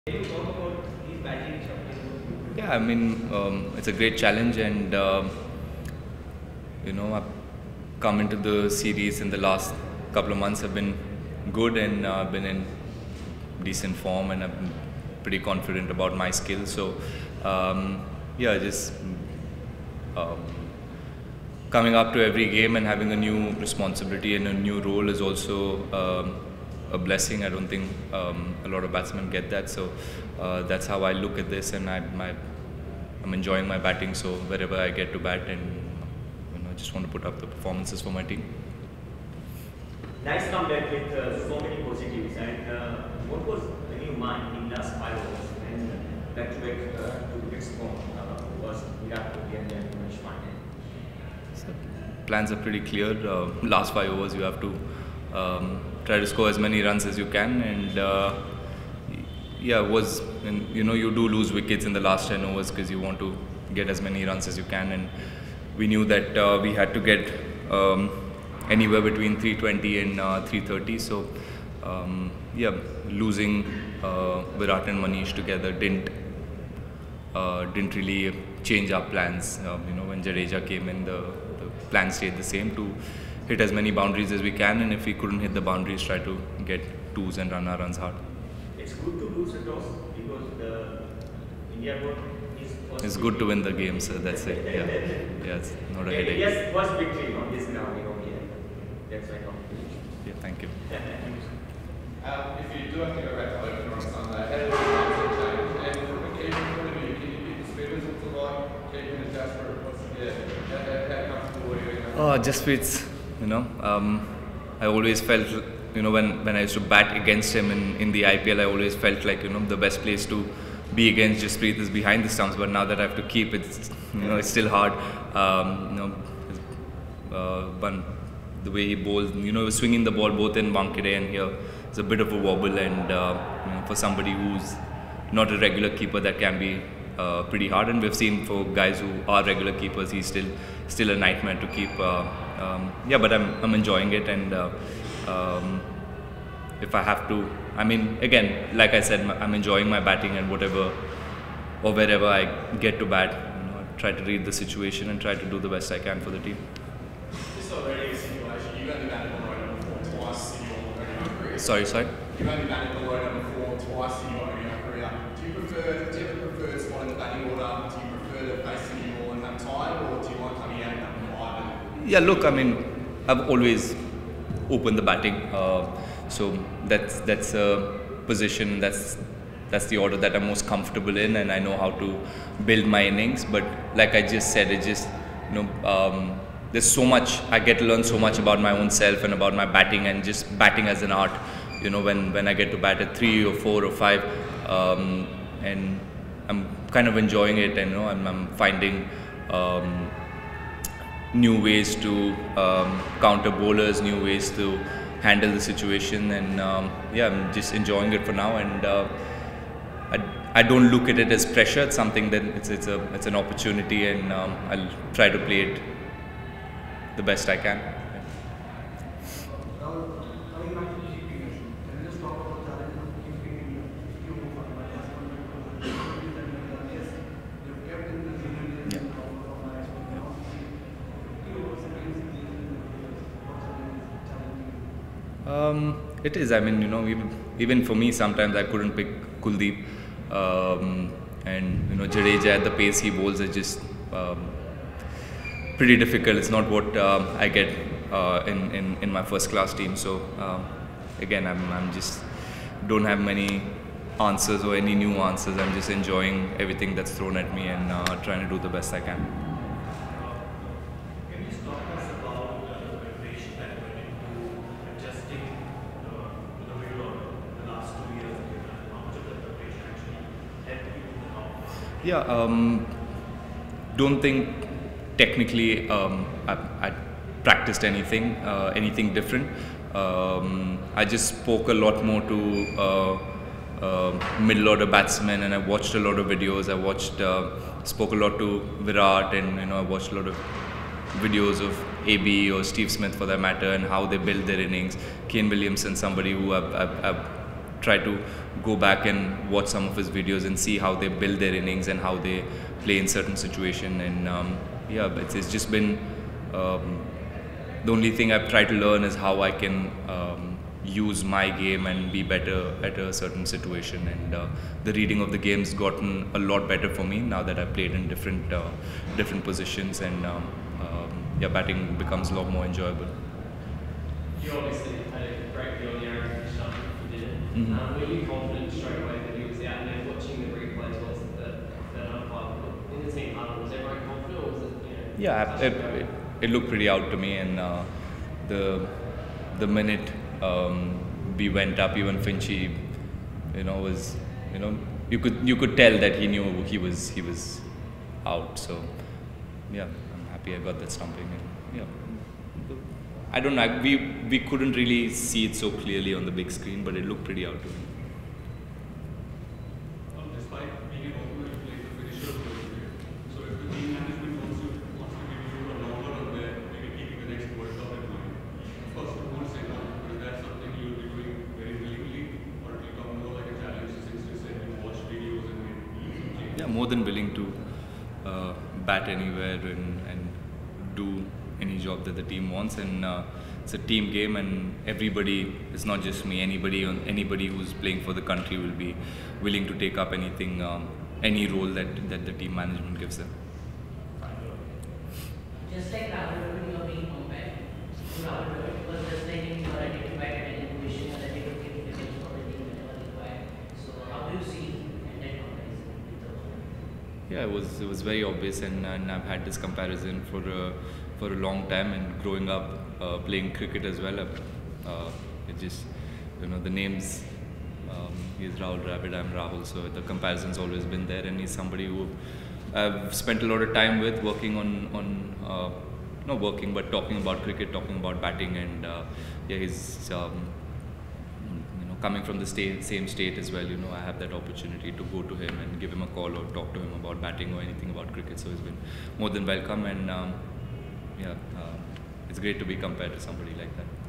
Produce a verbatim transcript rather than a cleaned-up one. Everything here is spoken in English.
Can you talk about these batting shot? Yeah, I mean, um, it's a great challenge, and uh, you know, I've come into the series in the last couple of months. Have been good, and uh, been in decent form, and I've been pretty confident about my skills. So, um, yeah, just um, coming up to every game and having a new responsibility and a new role is also um, a blessing. I don't think um, a lot of batsmen get that, so uh, that's how I look at this, and I, my, I'm enjoying my batting. So wherever I get to bat, and you know, I just want to put up the performances for my team. Nice comeback with uh, so many positives. And uh, what was in your mind in last five overs and back to back uh, to wickets from uh, was Virat Kohli and then Umesh Pandey? So plans are pretty clear. Uh, last five overs, you have to um, try to score as many runs as you can, and uh, yeah, was and, you know, you do lose wickets in the last ten overs because you want to get as many runs as you can, and we knew that uh, we had to get um, anywhere between three twenty and uh, three thirty. So um, yeah, losing uh, Virat and Manish together didn't uh, didn't really change our plans. Um, you know, when Jadeja came in, the, the plan stayed the same, to hit as many boundaries as we can, and if we couldn't hit the boundaries, try to get twos and run our runs hard. It's good to lose a toss because the India board is. It's good to win the game, so that's it. Yeah, yeah, it's not a headache. Yes, first victory on this ground, you know, yeah. That's why I'm Yeah, thank you. Um, if you do have to go back to opener on Sunday, how does the mindset change? And from a keeping point of view, can you beat the spinners into like keeping the Jasper? Yeah, how, how, how comfortable are you in that? Oh, Jasprit's, you know, um, I always felt, you know, when, when I used to bat against him in, in the I P L, I always felt like, you know, the best place to be against Jasprit is behind the stumps. But now that I have to keep it, you know, it's still hard. Um, you know, uh, one, the way he bowls, you know, swinging the ball both in Wankhede and here, it's a bit of a wobble, and uh, you know, for somebody who's not a regular keeper, that can be uh, pretty hard. And we've seen for guys who are regular keepers, he's still still a nightmare to keep. Uh, um, yeah, but I'm I'm enjoying it, and uh, um, if I have to, I mean, again, like I said, I'm enjoying my batting, and whatever or wherever I get to bat, you know, I try to read the situation and try to do the best I can for the team. Just already a simulation. You've only batted below number four twice in your career. Sorry, sorry. You've only batted below number four twice in your career. Do you prefer, do you ever prefer spot in the batting order? Do you prefer to face Sydney more and have time, or do you like coming out at number five? And Yeah, look, I mean, I've always opened the batting, uh, so that's that's a position, that's that's the order that I'm most comfortable in, and I know how to build my innings. But like I just said, it just, you know, um, there's so much, I get to learn so much about my own self and about my batting, and just batting as an art. You know, when when I get to bat at three or four or five, um, and I'm kind of enjoying it, and you know, I'm, I'm finding um, new ways to um, counter bowlers, new ways to handle the situation, and um, yeah, I'm just enjoying it for now. And uh, I, I don't look at it as pressure. It's something that it's it's a it's an opportunity, and um, I'll try to play it the best I can. Now, coming back to keeping us, can you just talk about the challenge of keeping in few more batsmen? Yes, you've kept in the season Yeah. from my experience. Few overs against the challenging. Um, it is. I mean, you know, even, even for me, sometimes I couldn't pick Kuldeep, um, and you know, Jadeja at the pace he bowls is just um, pretty difficult. It's not what um I get uh, in, in in my first class team. So um, again, I'm I'm just don't have many answers or any new answers. I'm just enjoying everything that's thrown at me, and uh, trying to do the best I can. Can you just talk us about uh, the preparation that went into adjusting uh, to the middle order in the last two years? And how much of that preparation actually helped you in the long run? Yeah, um, don't think technically um, I, I practiced anything, uh, anything different. Um, I just spoke a lot more to uh, uh, middle order batsmen, and I watched a lot of videos. I watched, uh, spoke a lot to Virat, and you know, I watched a lot of videos of A B or Steve Smith for that matter, and how they build their innings. Kane Williamson, somebody who I've, I've, I've try to go back and watch some of his videos and see how they build their innings and how they play in certain situation. And um, yeah, it's, it's just been um, the only thing I've tried to learn is how I can um, use my game and be better at a certain situation. And uh, the reading of the game's gotten a lot better for me now that I've played in different uh, different positions, and um, um, yeah, batting becomes a lot more enjoyable. You obviously had a great view on the Aaron Finch stuff you did it. Mhm. Um, were you confident straight away that he was out, and then watching the replays was that that umpire in the team huddle, was everyone confident, or was it, you know? Yeah, touch it, and go? it, it looked pretty out to me, and uh, the the minute um, we went up, even Finchy, you know, was you know you could you could tell that he knew he was he was out. So yeah, I'm happy I got that stumping. And yeah, I don't know. We we couldn't really see it so clearly on the big screen, but it looked pretty out to me. Um, despite being an opener, you played the finisher of the game. So if the team management wants to wants to give you a longer run there, maybe keeping the next World Cup in mind. Of course, you won't say no, but is that something you will be doing very willingly, or it will come more like a challenge since you said you watch videos and made some changes? Yeah, more than willing to uh, bat anywhere and, and do any job that the team wants. And uh, it's a team game, and everybody, it's not just me, anybody on anybody who's playing for the country will be willing to take up anything, um, any role that, that the team management gives them. Just like Rahul Dravid, you are being compared to Rahul Dravid, because just like him, you are identified at any position and ready to give defense for the team whenever required. So how do you see in that comparison with the Yeah, it was it was very obvious, and, and I've had this comparison for a, for a long time. And growing up uh, playing cricket as well, uh, it just you know the names. Um, he's Rahul Dravid, I'm Rahul, so the comparison's always been there, and he's somebody who I've spent a lot of time with, working on on uh, not working but talking about cricket, talking about batting, and uh, yeah, he's um, you know coming from the state, same state as well. You know, I have that opportunity to go to him and give him a call or talk to him about batting or anything about cricket. So he's been more than welcome, and um, yeah, uh, it's great to be compared to somebody like that.